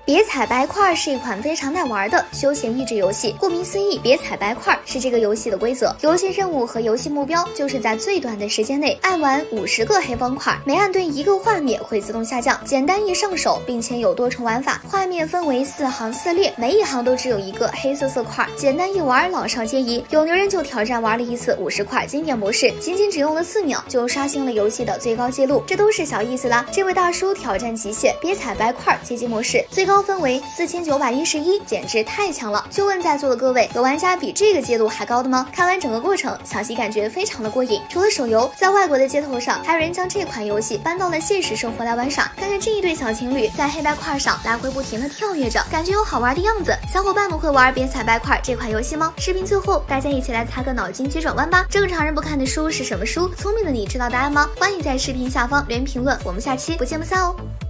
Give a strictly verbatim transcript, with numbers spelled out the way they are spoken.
别踩白块是一款非常耐玩的休闲益智游戏，顾名思义，别踩白块是这个游戏的规则。游戏任务和游戏目标就是在最短的时间内按完五十个黑方块，每按对一个画面会自动下降，简单易上手，并且有多重玩法。画面分为四行四列，每一行都只有一个黑色色块，简单易玩，老少皆宜。有牛人就挑战玩了一次五十块经典模式，仅仅只用了四秒就刷新了游戏的最高纪录，这都是小意思啦。这位大叔挑战极限，别踩白块阶级模式，最高分为四千九百一十一，简直太强了。就问在座的各位，有玩家比这个记录还高的吗？看完整个过程，小西感觉非常的过瘾。除了手游，在外国的街头上，还有人将这款游戏搬到了现实生活来玩耍。看看这一对小情侣在黑白块上来回不停的跳跃着，感觉有好玩的样子。小伙伴们会玩别踩白块这款游戏吗？视频最后，大家一起来猜个脑筋急转弯吧。正常人不看的书是什么书？聪明的你知道答案吗？欢迎在视频下方留言评论，我们下期不见不散哦。